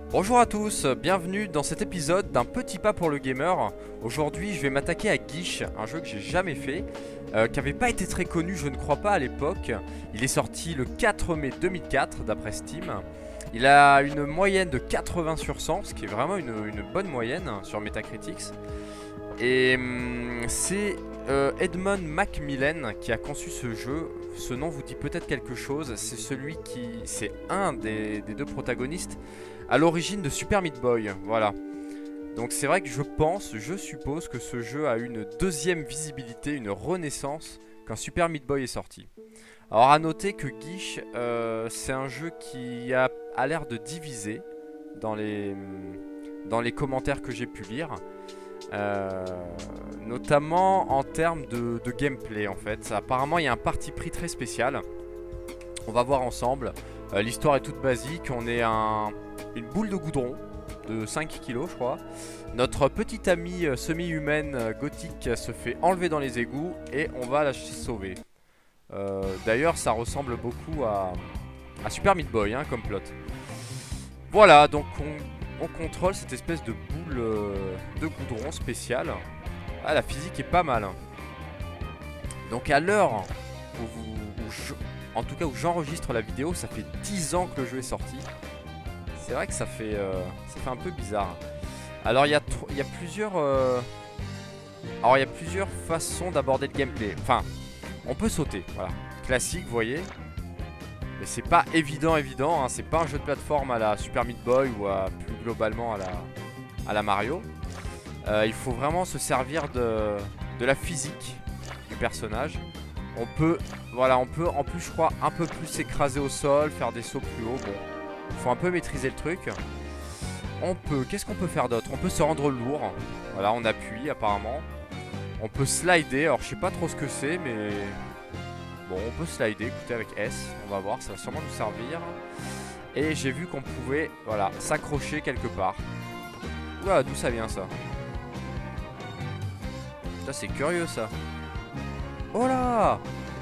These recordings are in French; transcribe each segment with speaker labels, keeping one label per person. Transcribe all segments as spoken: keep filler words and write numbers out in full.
Speaker 1: Bonjour à tous, bienvenue dans cet épisode d'un petit pas pour le gamer. Aujourd'hui je vais m'attaquer à Guiche, un jeu que j'ai jamais fait, euh, qui n'avait pas été très connu je ne crois pas à l'époque. Il est sorti le quatre mai deux mille quatre d'après Steam. Il a une moyenne de quatre-vingts sur cent, ce qui est vraiment une, une bonne moyenne sur Metacritic. Et hum, c'est euh, Edmund Macmillan qui a conçu ce jeu. Ce nom vous dit peut-être quelque chose, c'est celui qui... c'est un des, des deux protagonistes à l'origine de Super Meat Boy, voilà. Donc c'est vrai que je pense, je suppose que ce jeu a une deuxième visibilité, une renaissance quand Super Meat Boy est sorti. Alors à noter que Guiche, euh, c'est un jeu qui a, a l'air de diviser dans les, dans les commentaires que j'ai pu lire. Euh, notamment en termes de, de gameplay en fait. Apparemment il y a un parti pris très spécial. On va voir ensemble. euh, L'histoire est toute basique. On est un, une boule de goudron de cinq kilos je crois. Notre petite amie euh, semi-humaine euh, gothique se fait enlever dans les égouts et on va la sauver. euh, D'ailleurs ça ressemble beaucoup à, à Super Meat Boy hein, comme plot. Voilà, donc on, on contrôle cette espèce de boule euh, de goudron spéciale. Ah, la physique est pas mal. Donc à l'heure où, vous- où je- en tout cas où j'enregistre la vidéo, ça fait dix ans que le jeu est sorti. C'est vrai que ça fait, euh, ça fait un peu bizarre. Alors il y a, il y a plusieurs, euh, alors il y a plusieurs façons d'aborder le gameplay. Enfin, on peut sauter, voilà, classique, vous voyez. Mais c'est pas évident, évident, hein. C'est pas un jeu de plateforme à la Super Meat Boy ou à, plus globalement à la, à la Mario. Euh, il faut vraiment se servir de, de la physique du personnage. On peut, voilà, on peut en plus je crois un peu plus s'écraser au sol, faire des sauts plus haut. Bon, il faut un peu maîtriser le truc. On peut, qu'est-ce qu'on peut faire d'autre? On peut se rendre lourd. Voilà, on appuie apparemment. On peut slider, alors je sais pas trop ce que c'est mais... Bon, on peut slider, écoutez, avec S, on va voir, ça va sûrement nous servir. Et j'ai vu qu'on pouvait, voilà, s'accrocher quelque part. Ouah, d'où ça vient ça? Ça c'est curieux ça. Oh là!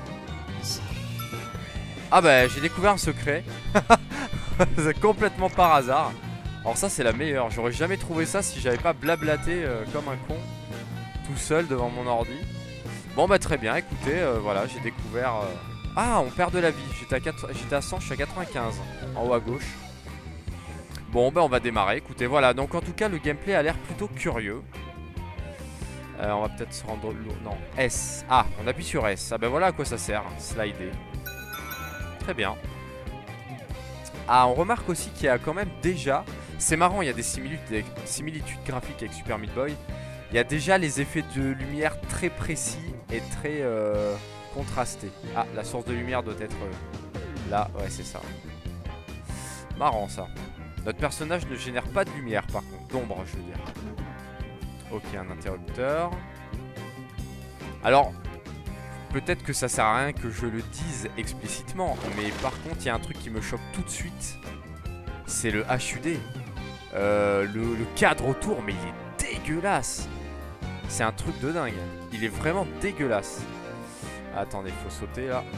Speaker 1: Ah bah j'ai découvert un secret. C'est complètement par hasard. Alors ça c'est la meilleure, j'aurais jamais trouvé ça si j'avais pas blablaté euh, comme un con tout seul devant mon ordi. Bon bah très bien, écoutez, euh, voilà, j'ai découvert... Euh... Ah, on perd de la vie, j'étais à, quatre... à cent, je suis à quatre-vingt-quinze, en haut à gauche. Bon bah on va démarrer, écoutez, voilà, donc en tout cas le gameplay a l'air plutôt curieux. Euh, on va peut-être se rendre... Non, S, ah, on appuie sur S, ah bah voilà à quoi ça sert, slider. Très bien. Ah, on remarque aussi qu'il y a quand même déjà... C'est marrant, il y a des similitudes, des similitudes graphiques avec Super Meat Boy. Il y a déjà les effets de lumière très précis et très euh, contrastés. Ah, la source de lumière doit être euh, là. Ouais, c'est ça. Marrant ça. Notre personnage ne génère pas de lumière par contre. D'ombre, je veux dire. Ok, un interrupteur. Alors, peut-être que ça sert à rien que je le dise explicitement. Mais par contre, il y a un truc qui me choque tout de suite. C'est le H U D. Euh, le, le cadre autour, mais il est dégueulasse. C'est un truc de dingue. Il est vraiment dégueulasse. Attendez, faut sauter là.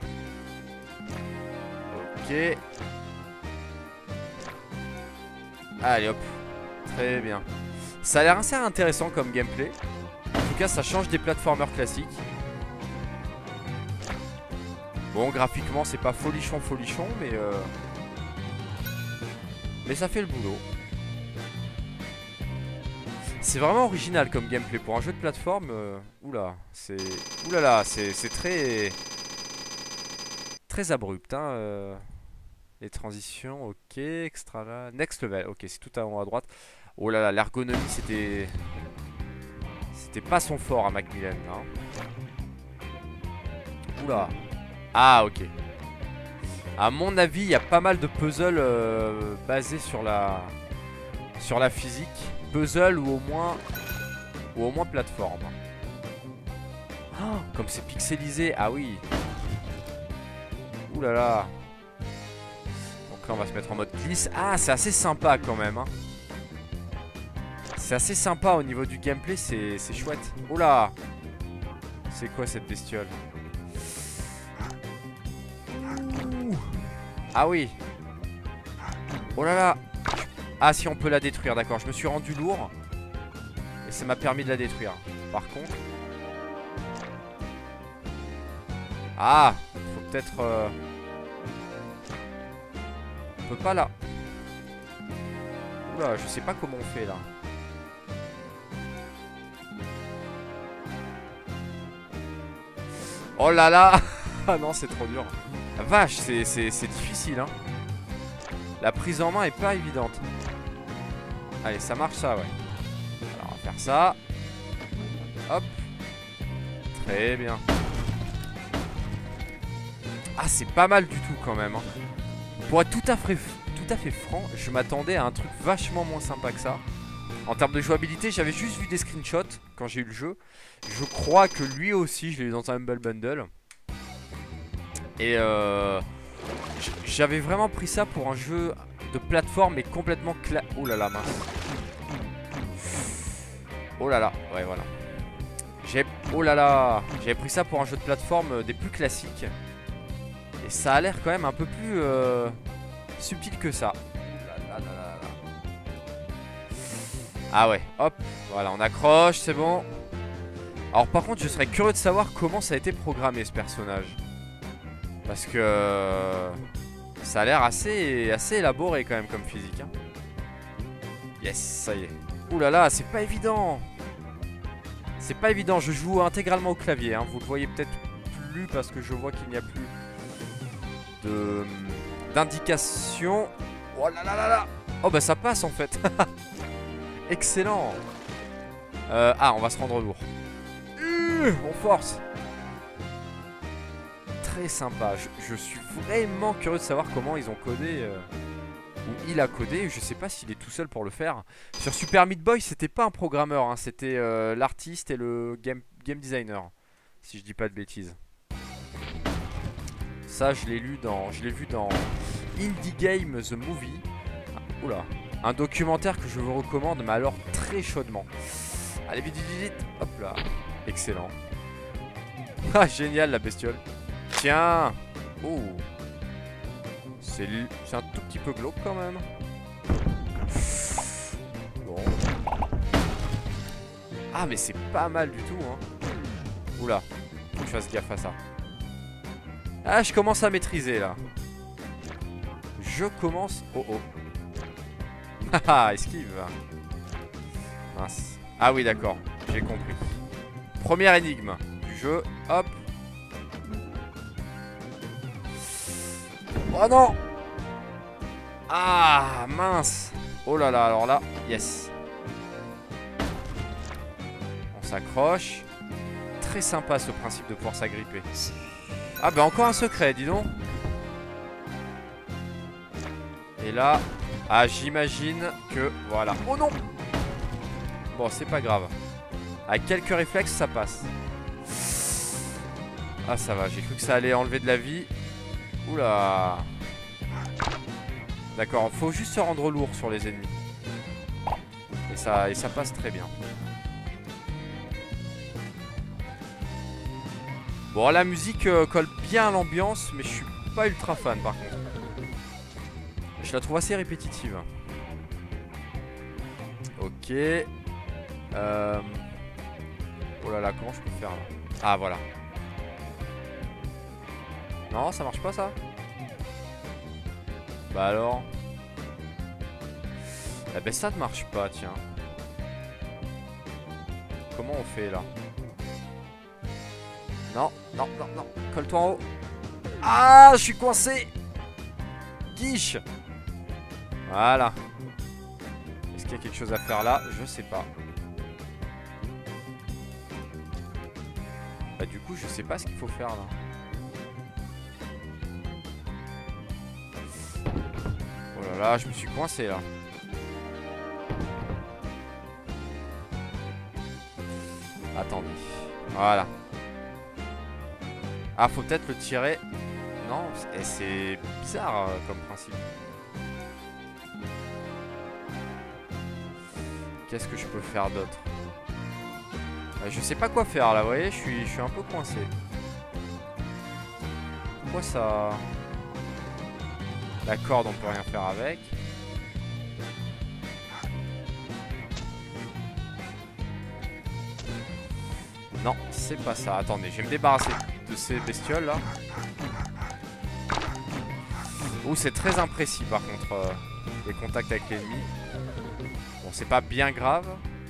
Speaker 1: Ok. Allez hop. Très bien. Ça a l'air assez intéressant comme gameplay. En tout cas, ça change des platformers classiques. Bon, graphiquement, c'est pas folichon folichon, mais euh... mais ça fait le boulot. C'est vraiment original comme gameplay pour un jeu de plateforme. Euh, oula, c'est oulala, c'est très très abrupt. Hein, euh, les transitions, ok, extra là, next level, ok, c'est tout en haut à droite. Oh là là, l'ergonomie, c'était c'était pas son fort à Macmillan. Hein. Oula, ah ok. À mon avis, il y a pas mal de puzzles euh, basés sur la sur la physique. Puzzle ou au moins ou au moins plateforme. Oh, comme c'est pixelisé, ah oui. Ouh là là. Donc là on va se mettre en mode glisse. Ah, c'est assez sympa quand même hein. C'est assez sympa au niveau du gameplay, c'est chouette. Oh là. C'est quoi cette bestiole? Ouh. Ah oui. Oh là là. Ah si, on peut la détruire, d'accord. Je me suis rendu lourd. Et ça m'a permis de la détruire. Par contre... Ah, faut peut-être... Euh... On peut pas là. Oula, je sais pas comment on fait là. Oh là là. Ah non, c'est trop dur. La vache, c'est difficile hein. La prise en main est pas évidente. Allez, ça marche ça, ouais. Alors, on va faire ça. Hop. Très bien. Ah, c'est pas mal du tout quand même hein. Pour être tout à fait, tout à fait franc, je m'attendais à un truc vachement moins sympa que ça. En termes de jouabilité, j'avais juste vu des screenshots quand j'ai eu le jeu. Je crois que lui aussi, je l'ai eu dans un Humble Bundle. Et euh, j'avais vraiment pris ça pour un jeu de plateforme mais complètement cla... Oh là là, mince. Oh là là, ouais voilà. J'ai... Oh là là. J'avais pris ça pour un jeu de plateforme des plus classiques. Et ça a l'air quand même un peu plus euh, subtil que ça. Là, là, là, là, là. Ah ouais, hop, voilà, on accroche, c'est bon. Alors par contre, je serais curieux de savoir comment ça a été programmé ce personnage. Parce que euh, ça a l'air assez, assez élaboré quand même comme physique hein. Yes, ça y est. Ouh là là, c'est pas évident. C'est pas évident, je joue intégralement au clavier hein. Vous le voyez peut-être plus parce que je vois qu'il n'y a plus de d'indication. Oh là là là là. Oh bah ça passe en fait. Excellent. euh, Ah, on va se rendre lourd. euh, On force. Très sympa. Je, je suis vraiment curieux de savoir comment ils ont codé euh, ou il a codé. Je sais pas s'il est tout seul pour le faire. Sur Super Meat Boy, c'était pas un programmeur hein. C'était euh, l'artiste et le game, game designer, si je dis pas de bêtises. Ça, je l'ai lu dans, je l'ai vu dans Indie Game The Movie. Ah, oula, un documentaire que je vous recommande, mais alors très chaudement. Allez, vite, vite, vite. Hop là, excellent. Ah, génial la bestiole. Tiens. Oh, c'est un tout petit peu glauque quand même. Bon. Ah, mais c'est pas mal du tout, hein. Oula, faut que je fasse gaffe à ça. Ah, je commence à maîtriser là. Je commence... Oh oh. Haha, esquive. Mince. Ah oui, d'accord. J'ai compris. Première énigme du jeu. Hop. Oh non. Ah, mince. Oh là là, alors là, yes. On s'accroche. Très sympa ce principe de pouvoir s'agripper. Ah bah encore un secret, dis donc. Et là, ah j'imagine que voilà. Oh non. Bon, c'est pas grave. Avec quelques réflexes, ça passe. Ah ça va, j'ai cru que ça allait enlever de la vie. Oula. D'accord, faut juste se rendre lourd sur les ennemis. Et ça, et ça passe très bien. Bon, la musique euh, colle bien à l'ambiance, mais je suis pas ultra fan par contre. Je la trouve assez répétitive. Ok. Euh... Oh là là, comment je peux faire là? Ah voilà. Non, ça marche pas ça? Bah alors. Eh ben ça ne marche pas, tiens. Comment on fait là? Non, non, non, non. Colle-toi en haut. Ah, je suis coincé. Guiche. Voilà. Est-ce qu'il y a quelque chose à faire là? Je sais pas. Bah du coup, je sais pas ce qu'il faut faire là. Oh là là, je me suis coincé là. Attendez. Voilà. Ah, faut peut-être le tirer. Non, c'est bizarre euh, comme principe. Qu'est-ce que je peux faire d'autre? euh, Je sais pas quoi faire là, vous voyez, je suis, je suis un peu coincé. Pourquoi ça... La corde, on peut rien faire avec. Non, c'est pas ça. Attendez, je vais me débarrasser de ces bestioles là. Ouh, c'est très imprécis par contre, euh, les contacts avec l'ennemi. Bon, c'est pas bien grave.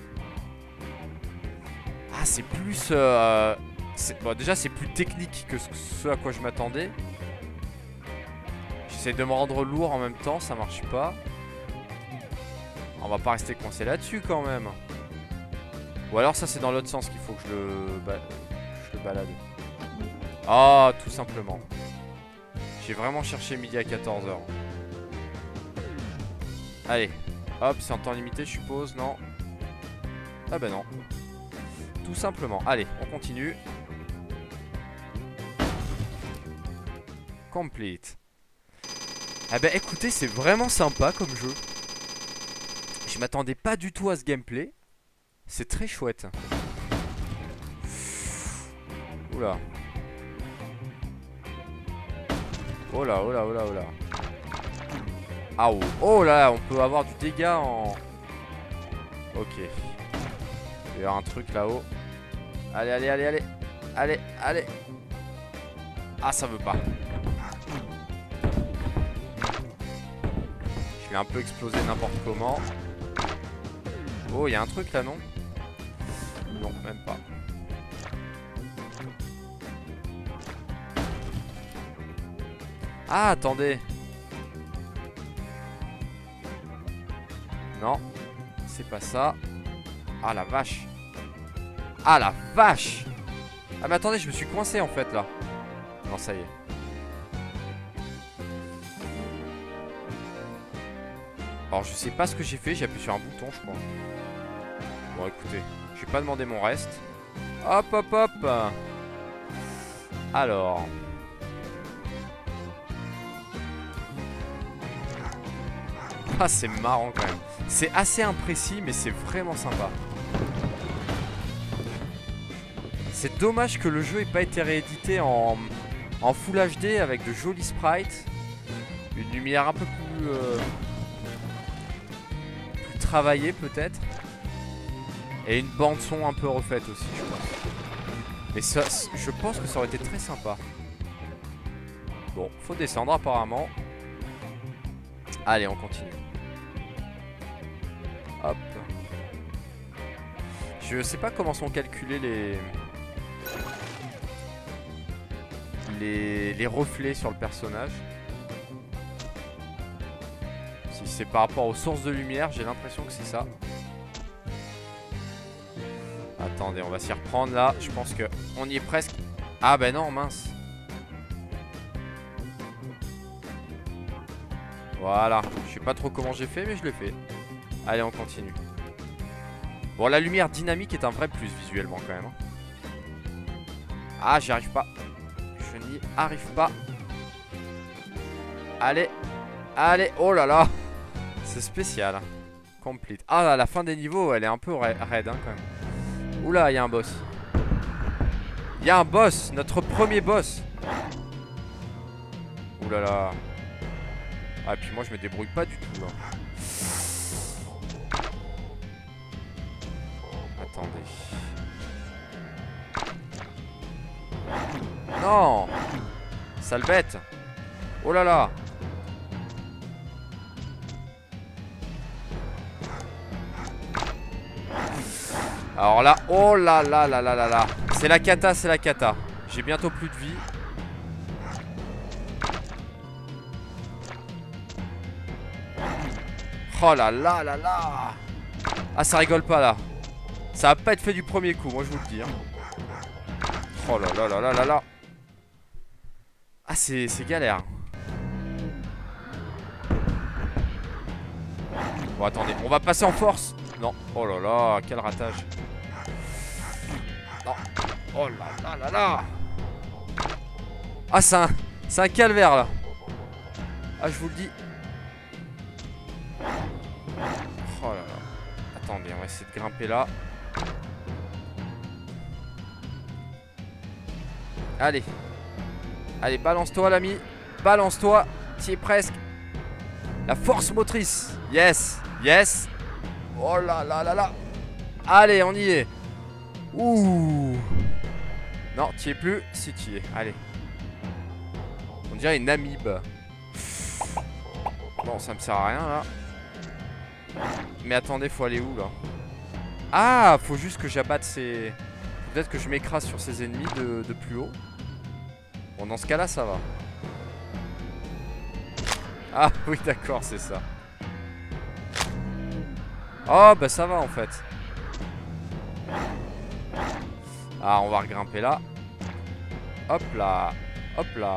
Speaker 1: Ah, c'est plus... Euh, bon, déjà, c'est plus technique que ce à quoi je m'attendais. J'essaie de me rendre lourd en même temps, ça marche pas. On va pas rester coincé là-dessus quand même. Ou alors ça c'est dans l'autre sens qu'il faut que je le, ba... je le balade. Ah, tout simplement. J'ai vraiment cherché midi à quatorze heures. Allez, hop, c'est en temps limité je suppose, non? Ah bah non. Tout simplement. Allez, on continue. Complete. Ah bah écoutez, c'est vraiment sympa comme jeu. Je m'attendais pas du tout à ce gameplay. C'est très chouette. Oula. Oh là, oh là, oh là, oh là. Ah oh. Oh là, on peut avoir du dégât en... Ok. Il y a un truc là-haut. Allez, allez, allez, allez. Allez, allez. Ah, ça veut pas. Je l'ai un peu explosé n'importe comment. Oh, il y a un truc là, non? Non, même pas. Ah, attendez. Non, c'est pas ça. Ah, la vache. Ah, la vache. Ah, mais attendez, je me suis coincé en fait là. Non, ça y est. Alors, je sais pas ce que j'ai fait. J'ai appuyé sur un bouton, je crois. Bon, écoutez, je vais pas demander mon reste. Hop, hop, hop. Alors. Ah, c'est marrant quand même. C'est assez imprécis, mais c'est vraiment sympa. C'est dommage que le jeu ait pas été réédité en, en Full H D avec de jolis sprites. Une lumière un peu plus, euh, plus travaillée peut-être. Et une bande son un peu refaite aussi, je pense. Mais ça, je pense que ça aurait été très sympa. Bon, faut descendre apparemment. Allez, on continue. Hop. Je sais pas comment sont calculés les... les... les reflets sur le personnage. Si c'est par rapport aux sources de lumière, j'ai l'impression que c'est ça. Attendez, on va s'y reprendre là. Je pense que on y est presque. Ah ben non, mince. Voilà. Je sais pas trop comment j'ai fait, mais je l'ai fait. Allez, on continue. Bon, la lumière dynamique est un vrai plus visuellement quand même. Ah, j'y arrive pas. Je n'y arrive pas. Allez. Allez. Oh là là. C'est spécial. Complete. Ah, la fin des niveaux, elle est un peu raide hein, quand même. Oula, il y a un boss. Il y a un boss. Notre premier boss. Oula là. Ah, et puis moi, je me débrouille pas du tout là. Attendez. Non. Sale bête. Oh là là. Alors là, oh là là là là là là. C'est la cata, c'est la cata. J'ai bientôt plus de vie. Oh là là là là. Ah, ça rigole pas là. Ça va pas être fait du premier coup, moi je vous le dis hein. Oh là là là là là là. Ah, c'est galère. Bon, attendez, on va passer en force. Non, oh là là, quel ratage. Non, oh là là là là. Ah, c'est un, c'est un calvaire là. Ah, je vous le dis. Oh là là. Attendez, on va essayer de grimper là. Allez. Allez, balance-toi l'ami. Balance-toi. Tu y es presque. La force motrice. Yes. Yes. Oh là là là là. Allez, on y est. Ouh. Non, t'y es plus. Si, t'y es. Allez. On dirait une amibe. Bon, ça me sert à rien, là. Mais attendez, faut aller où, là? Ah, faut juste que j'abatte ces... Peut-être que je m'écrase sur ces ennemis de, de plus haut. Bon, dans ce cas-là, ça va. Ah, oui, d'accord, c'est ça. Oh, bah ça va, en fait. Ah, on va regrimper là. Hop là. Hop là.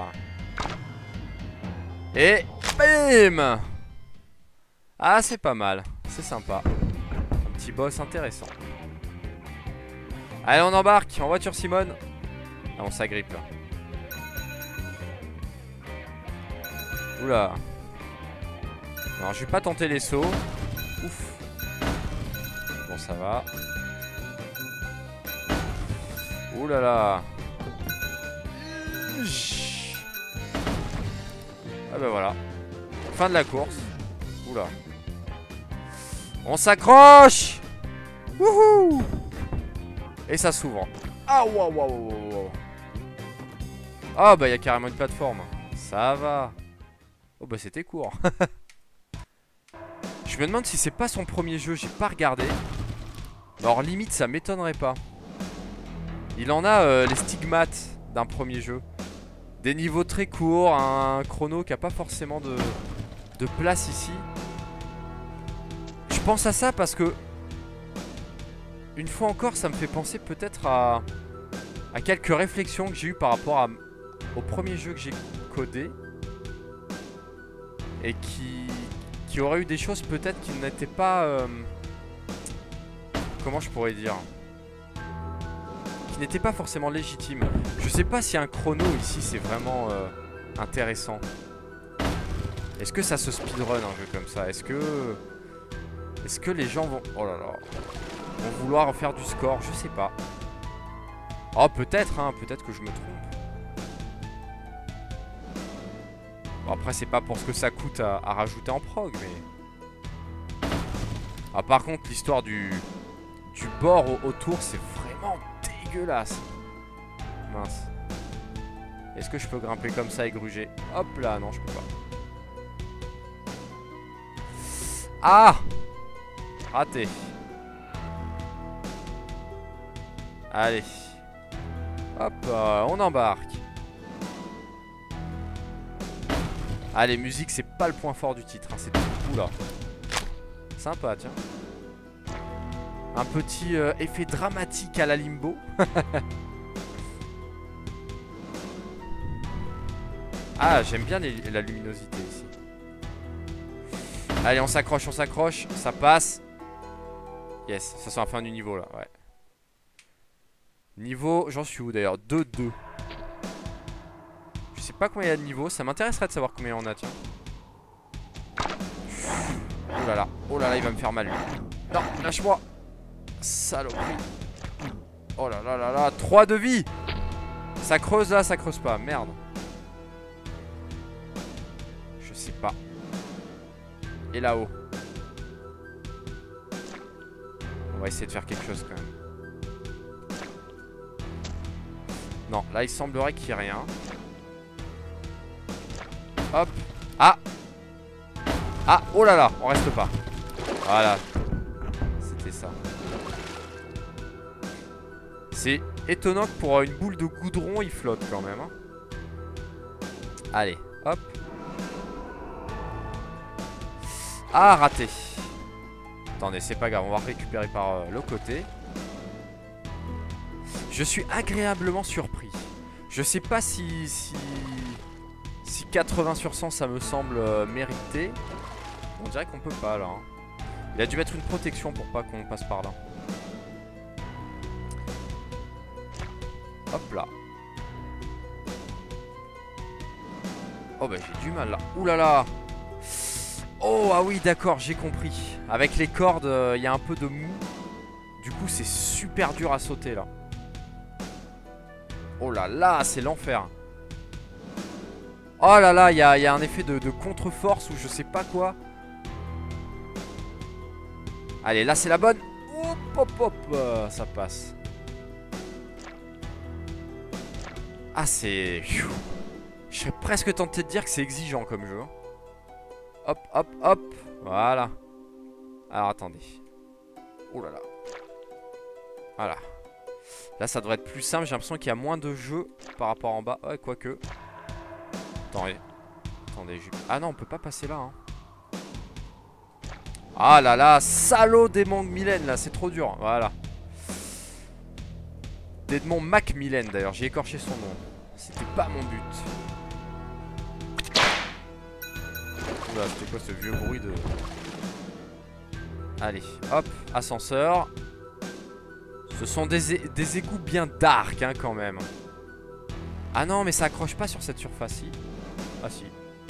Speaker 1: Et bim! Ah, c'est pas mal. C'est sympa. Un petit boss intéressant. Allez, on embarque. En voiture, Simone. Ah, on s'agrippe là. Oula. Alors, je vais pas tenter les sauts. Ouf. Bon, ça va. Ouh là là. Ah bah voilà. Fin de la course. Oula. On s'accroche. Wouhou. Et ça s'ouvre. Ah waouh waouh waouh. Ah bah il y a carrément une plateforme. Ça va. Oh bah c'était court. Je me demande si c'est pas son premier jeu. J'ai pas regardé. Alors limite ça m'étonnerait pas. Il en a euh, les stigmates d'un premier jeu. Des niveaux très courts, un chrono qui a pas forcément de, de place ici. Je pense à ça parce que une fois encore ça me fait penser peut-être à, à quelques réflexions que j'ai eues par rapport à, au premier jeu que j'ai codé. Et qui, qui aurait eu des choses peut-être qui n'étaient pas... Euh, comment je pourrais dire, qui n'était pas forcément légitime. Je sais pas si un chrono ici c'est vraiment euh, intéressant. Est-ce que ça se speedrun un jeu comme ça? Est-ce que Est-ce que les gens vont... Oh là là. Vont vouloir faire du score? Je sais pas. Oh peut-être hein, peut-être que je me trompe. Bon, après c'est pas pour ce que ça coûte à, à rajouter en prog mais... Ah par contre l'histoire du... du bord au, autour c'est vraiment dégueulasse. Mince. Est-ce que je peux grimper comme ça et gruger? Hop là, non je peux pas. Ah! Raté. Allez. Hop, euh, on embarque. Allez, musique c'est pas le point fort du titre hein, c'est tout. Oula. Sympa tiens. Un petit euh, effet dramatique à la Limbo. Ah, j'aime bien les, la luminosité ici. Allez, on s'accroche, on s'accroche. Ça passe. Yes, ça sent la fin du niveau là, ouais. Niveau, j'en suis où d'ailleurs? deux deux. Je sais pas combien il y a de niveaux. Ça m'intéresserait de savoir combien on a, tiens. Oh là là, oh là là, il va me faire mal lui. Non, lâche-moi. Saloperie. Oh là là là là, trois de vie. Ça creuse là, ça creuse pas, merde. Je sais pas. Et là-haut. On va essayer de faire quelque chose quand même. Non, là il semblerait qu'il n'y ait rien. Hop. Ah. Ah, oh là là, on reste pas. Voilà. C'était ça. C'est étonnant que pour une boule de goudron, il flotte quand même. Hein. Allez, hop. Ah, raté. Attendez, c'est pas grave, on va récupérer par euh, le côté. Je suis agréablement surpris. Je sais pas si... Si, si quatre-vingts sur cent, ça me semble euh, mérité. On dirait qu'on peut pas, là. Hein. Il a dû mettre une protection pour pas qu'on passe par là. Hop là. Oh bah j'ai du mal là. Ouh là là. Oh ah oui d'accord, j'ai compris. Avec les cordes, il euh, y a un peu de mou. Du coup c'est super dur à sauter là. Oh là là, c'est l'enfer. Oh là là, il y a, y a un effet de, de contre-force ou je sais pas quoi. Allez, là c'est la bonne. Hop hop hop, euh, ça passe. Ah, c'est... Je serais presque tenté de dire que c'est exigeant comme jeu. Hop, hop, hop. Voilà. Alors, attendez. Oh là là. Voilà. Là, ça devrait être plus simple. J'ai l'impression qu'il y a moins de jeux par rapport en bas. Ouais, quoique. Attendez. Attendez. Je... Ah non, on peut pas passer là. Hein. Ah là là. Salaud démon Mylène, là. C'est trop dur. Voilà. Démon Macmillan, d'ailleurs. J'ai écorché son nom. C'était pas mon but. Oula, c'était quoi ce vieux bruit de... Allez, hop, ascenseur. Ce sont des, des égouts bien dark, hein, quand même. Ah non, mais ça accroche pas sur cette surface-ci. Ah si.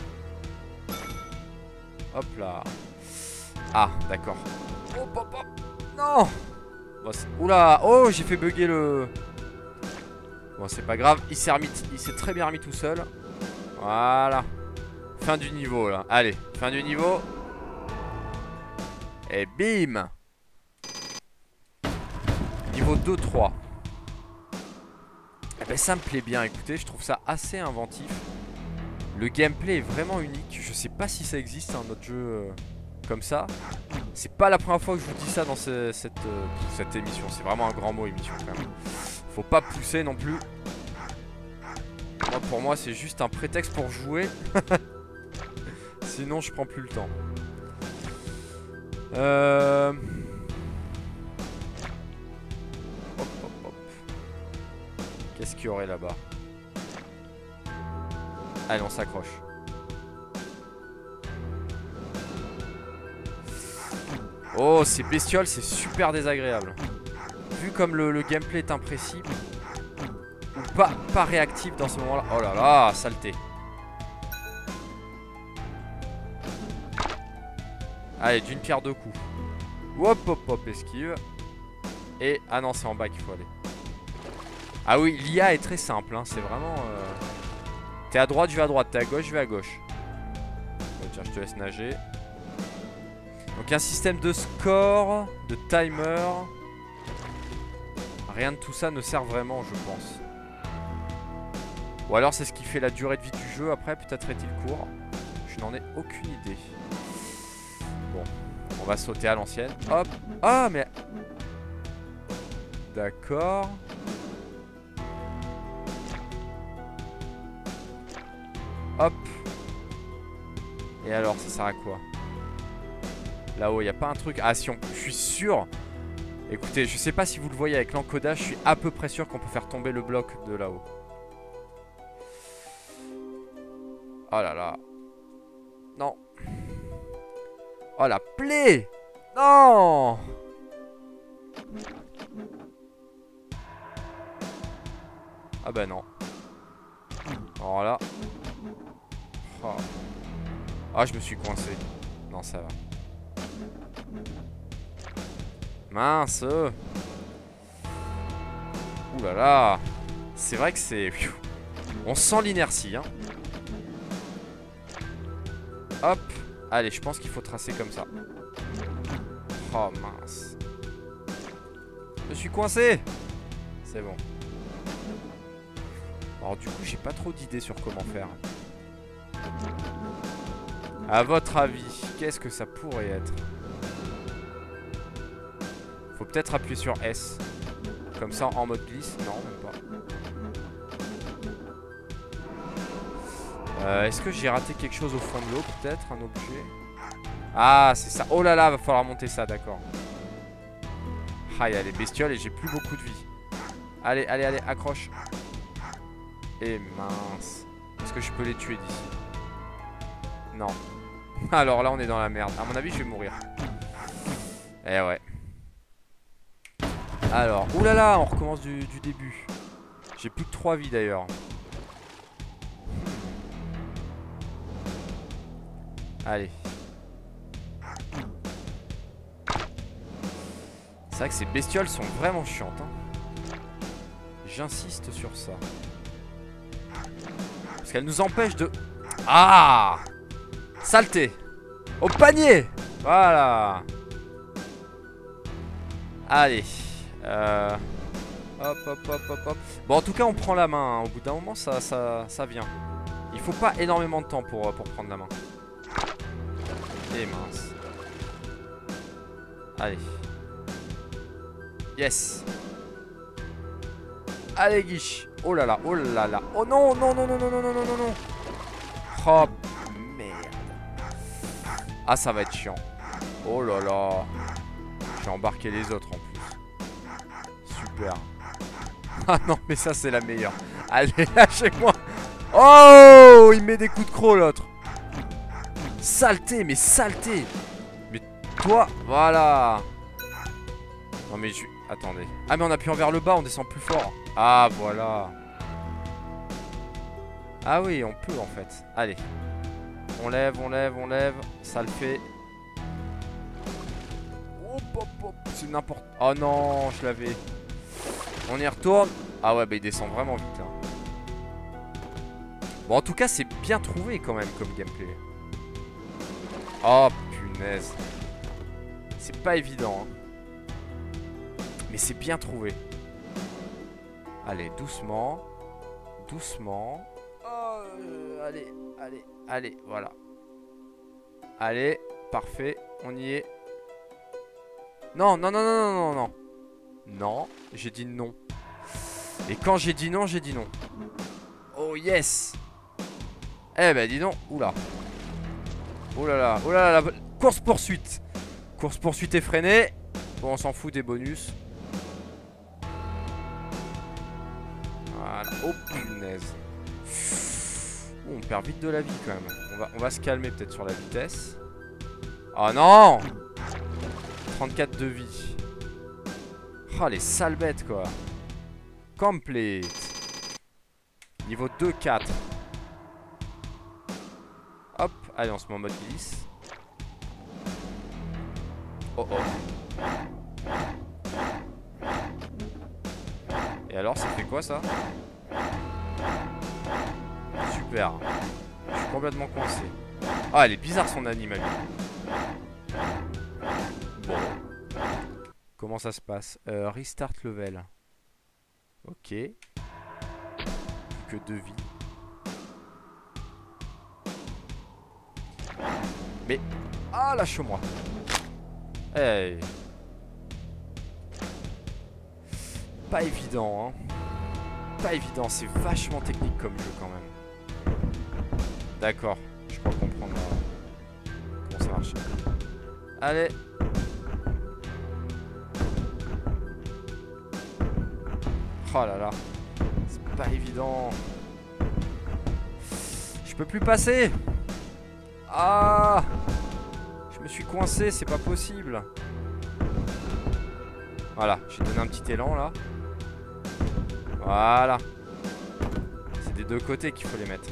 Speaker 1: Hop là. Ah, d'accord. Hop, hop, hop. Non. Bon, oula, oh, j'ai fait bugger le... Bon, c'est pas grave, il s'est remis, il s'est très bien remis tout seul. Voilà. Fin du niveau, là. Allez, fin du niveau. Et bim. Niveau deux trois. Eh ben, ça me plaît bien, écoutez, je trouve ça assez inventif. Le gameplay est vraiment unique. Je sais pas si ça existe, un autre jeu euh, comme ça. C'est pas la première fois que je vous dis ça dans ce, cette, euh, cette émission. C'est vraiment un grand mot, émission, quand même. Faut pas pousser non plus. Moi, pour moi, c'est juste un prétexte pour jouer. Sinon, je prends plus le temps. Euh... Hop, hop, hop. Qu'est-ce qu'il y aurait là-bas? Allez, on s'accroche. Oh, ces bestioles, c'est super désagréable. Vu comme le, le gameplay est imprécis, ou pas, pas réactif dans ce moment-là. Oh là là, saleté. Allez, d'une pierre deux coups. Hop, hop, hop, esquive. Et, ah non, c'est en bas qu'il faut aller. Ah oui, l'I A est très simple, hein, c'est vraiment... Euh... T'es à droite, je vais à droite, t'es à gauche, je vais à gauche. Oh, tiens, je te laisse nager. Donc un système de score, de timer. Rien de tout ça ne sert vraiment, je pense. Ou alors c'est ce qui fait la durée de vie du jeu, après peut-être est-il court. Je n'en ai aucune idée. Bon, on va sauter à l'ancienne. Hop. Ah mais... D'accord. Hop. Et alors, ça sert à quoi? Là-haut, il n'y a pas un truc... Ah si, on... je suis sûr. Écoutez, je sais pas si vous le voyez avec l'encodage, je suis à peu près sûr qu'on peut faire tomber le bloc de là-haut. Oh là là. Non. Oh la plaie. Non. Ah bah non. Alors là. Oh. Ah, je me suis coincé. Non, ça va. Mince. Ouh là là. C'est vrai que c'est... On sent l'inertie, hein. Hop. Allez, je pense qu'il faut tracer comme ça. Oh mince. Je me suis coincé. C'est bon. Alors du coup, j'ai pas trop d'idées sur comment faire. À votre avis, qu'est-ce que ça pourrait être? Faut peut-être appuyer sur S. Comme ça en mode glisse. Non, même pas. Euh, Est-ce que j'ai raté quelque chose au fond de l'eau? Peut-être un objet. Ah, c'est ça. Oh là là, va falloir monter ça, d'accord. Ah, il y a les bestioles et j'ai plus beaucoup de vie. Allez, allez, allez, accroche. Et mince. Est-ce que je peux les tuer d'ici? Non. Alors là, on est dans la merde. À mon avis, je vais mourir. Eh ouais. Alors, oulala, on recommence du, du début. J'ai plus que trois vies d'ailleurs. Allez. C'est vrai que ces bestioles sont vraiment chiantes, hein. J'insiste sur ça. Parce qu'elles nous empêchent de... Ah! Saleté! Au panier! Voilà! Allez. Euh... Hop, hop, hop, hop, hop. Bon, en tout cas, on prend la main. Hein. Au bout d'un moment, ça, ça, ça vient. Il faut pas énormément de temps pour, pour prendre la main. Et mince. Allez. Yes. Allez, Guiche. Oh là là, oh là là. Oh non, non, non, non, non, non, non, non, non, non. Oh, merde. Ah, ça va être chiant. Oh là là. J'ai embarqué les autres en plus. Super. Ah non, mais ça, c'est la meilleure. Allez, lâchez-moi. Oh, il met des coups de croc, l'autre. Saleté, mais saleté. Mais toi, voilà. Non, mais je... Attendez. Ah, mais en appuyant vers le bas, on descend plus fort. Ah, voilà. Ah oui, on peut, en fait. Allez. On lève, on lève, on lève. Ça le fait. Hop, hop, hop. C'est n'importe... Oh non, je l'avais. On y retourne. Ah ouais, bah il descend vraiment vite, là. Bon, en tout cas, c'est bien trouvé, quand même, comme gameplay. Oh, punaise. C'est pas évident, hein. Mais c'est bien trouvé. Allez, doucement. Doucement. Oh, euh, allez, allez, allez, voilà. Allez, parfait, on y est. Non, non, non, non, non, non, non. Non, j'ai dit non. Et quand j'ai dit non, j'ai dit non. Oh yes. Eh ben dis donc, oula. Oh là là, oh là là, course poursuite. Course poursuite effrénée. Bon, on s'en fout des bonus. Voilà, oh punaise. Oh, on perd vite de la vie quand même. On va, on va se calmer peut-être sur la vitesse. Oh non. trente-quatre de vie. Oh les sales bêtes quoi. Complete. Niveau deux quatre. Hop, allez on se met en mode glisse. Oh oh. Et alors ça fait quoi ça? Super. Je suis complètement coincé. Ah elle est bizarre son anime. Bon. Comment ça se passe? euh, Restart level. Ok. Plus que deux vies. Mais... Ah lâche-moi. Hey. Pas évident hein. Pas évident, c'est vachement technique comme jeu quand même. D'accord, je crois comprendre euh, comment ça marche. Allez. Oh là là. C'est pas évident. Je peux plus passer. Ah. Je me suis coincé, c'est pas possible. Voilà, j'ai donné un petit élan là. Voilà. C'est des deux côtés qu'il faut les mettre.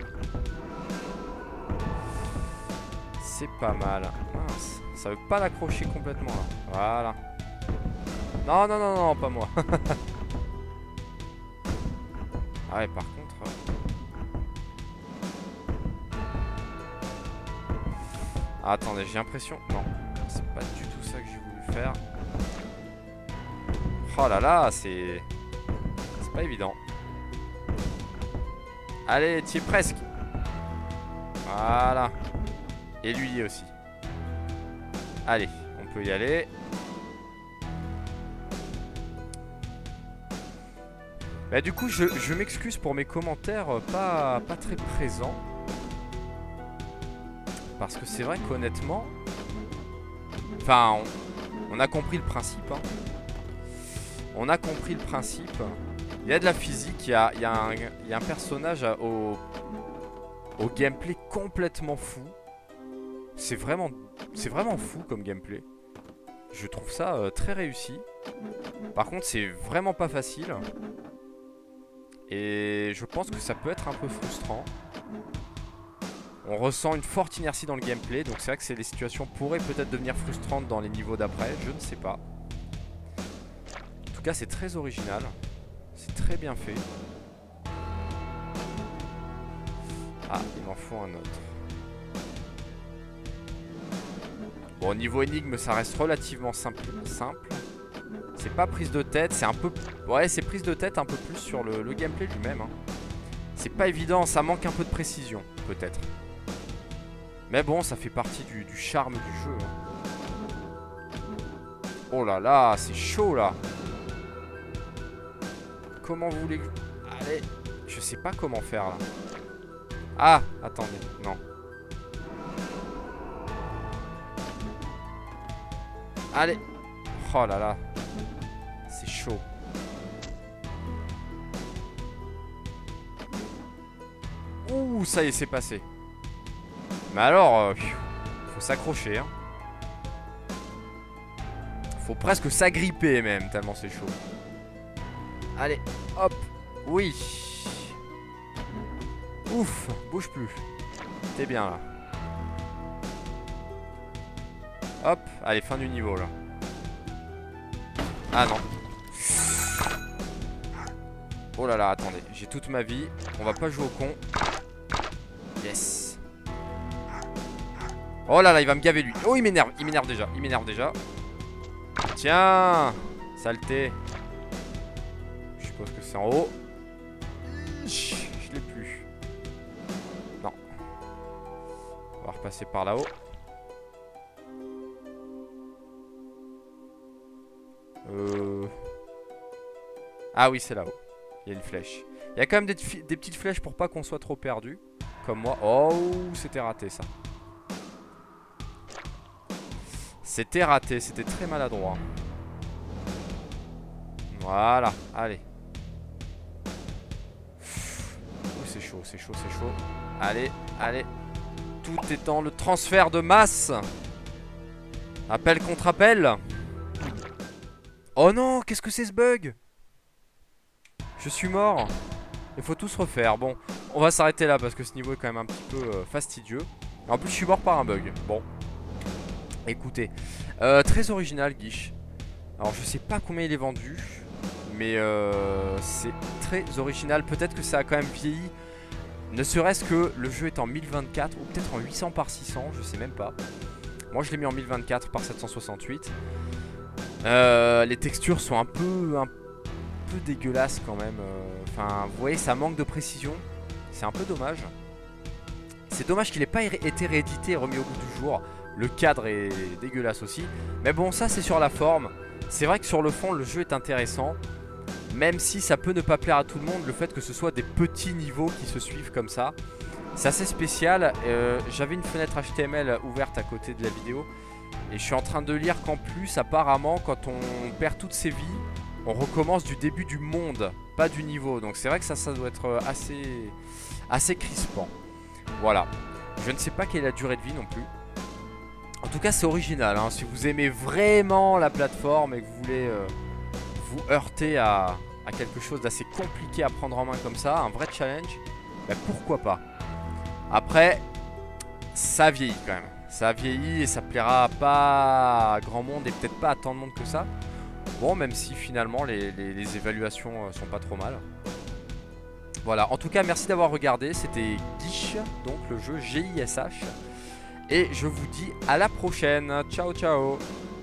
Speaker 1: C'est pas mal. Mince. Ça veut pas l'accrocher complètement là. Voilà. Non, non, non, non, pas moi. Ah ouais, par contre... Ah, attendez, j'ai l'impression... Non, c'est pas du tout ça que j'ai voulu faire. Oh là là, c'est... C'est pas évident. Allez, t'y es presque. Voilà. Et lui aussi. Allez, on peut y aller. Bah du coup, je, je m'excuse pour mes commentaires pas, pas très présents. Parce que c'est vrai qu'honnêtement... Enfin, on, on a compris le principe. Hein. On a compris le principe. Il y a de la physique, il y a, il y a, un, il y a un personnage au, au gameplay complètement fou. C'est vraiment, c'est vraiment fou comme gameplay. Je trouve ça euh, très réussi. Par contre, c'est vraiment pas facile. Et je pense que ça peut être un peu frustrant. On ressent une forte inertie dans le gameplay. Donc c'est vrai que c'est, les situations pourraient peut-être devenir frustrantes dans les niveaux d'après. Je ne sais pas. En tout cas, c'est très original. C'est très bien fait. Ah, il m'en faut un autre. Bon, au niveau énigme, ça reste relativement simple. simple. C'est pas prise de tête, c'est un peu... Ouais, c'est prise de tête un peu plus sur le, le gameplay lui-même. Hein. C'est pas évident, ça manque un peu de précision, peut-être. Mais bon, ça fait partie du, du charme du jeu. Hein. Oh là là, c'est chaud là. Comment vous voulez... Allez, je sais pas comment faire là. Ah, attendez, non. Allez. Oh là là. C'est chaud. Ouh, ça y est, c'est passé. Mais alors, euh, faut s'accrocher. Hein. Faut presque s'agripper même, tellement c'est chaud. Allez, hop. Oui. Ouf, bouge plus. T'es bien là. Hop, allez, fin du niveau là. Ah non. Oh là là, attendez, j'ai toute ma vie. On va pas jouer au con. Yes. Oh là là, il va me gaver lui. Oh, il m'énerve, il m'énerve déjà, il m'énerve déjà. Tiens, saleté. Je suppose que c'est en haut. Je l'ai plus. Non. On va repasser par là-haut. Euh... Ah oui, c'est là-haut. Il y a une flèche. Il y a quand même des, des petites flèches pour pas qu'on soit trop perdu. Comme moi. Oh, c'était raté ça. C'était raté, c'était très maladroit. Voilà, allez. Oh, c'est chaud, c'est chaud, c'est chaud. Allez, allez. Tout est dans le transfert de masse. Appel contre appel. Oh non, qu'est-ce que c'est ce bug? Je suis mort. Il faut tout se refaire. Bon, on va s'arrêter là parce que ce niveau est quand même un petit peu euh, fastidieux. En plus, je suis mort par un bug. Bon. Écoutez. Euh, très original, Guiche. Alors, je sais pas combien il est vendu. Mais euh, c'est très original. Peut-être que ça a quand même vieilli. Ne serait-ce que le jeu est en mille vingt-quatre ou peut-être en huit cents par six cents. Je sais même pas. Moi, je l'ai mis en mille vingt-quatre par sept cent soixante-huit. Euh, les textures sont un peu, un peu dégueulasses quand même. Enfin, vous voyez, ça manque de précision. C'est un peu dommage. C'est dommage qu'il n'ait pas été réédité et remis au goût du jour. Le cadre est dégueulasse aussi. Mais bon, ça c'est sur la forme. C'est vrai que sur le fond, le jeu est intéressant. Même si ça peut ne pas plaire à tout le monde, le fait que ce soit des petits niveaux qui se suivent comme ça, c'est assez spécial. euh, J'avais une fenêtre H T M L ouverte à côté de la vidéo. Et je suis en train de lire qu'en plus, apparemment, quand on perd toutes ses vies, on recommence du début du monde, pas du niveau. Donc c'est vrai que ça, ça doit être assez, assez crispant. Voilà. Je ne sais pas quelle est la durée de vie non plus. En tout cas, c'est original. Hein. Si vous aimez vraiment la plateforme et que vous voulez euh, vous heurter à, à quelque chose d'assez compliqué à prendre en main comme ça, un vrai challenge, ben pourquoi pas. Après, ça vieillit quand même. Ça vieillit et ça plaira pas à grand monde et peut-être pas à tant de monde que ça. Bon, même si finalement les, les, les évaluations sont pas trop mal. Voilà, en tout cas merci d'avoir regardé. C'était Guiche, donc le jeu G I S H. Et je vous dis à la prochaine. Ciao ciao.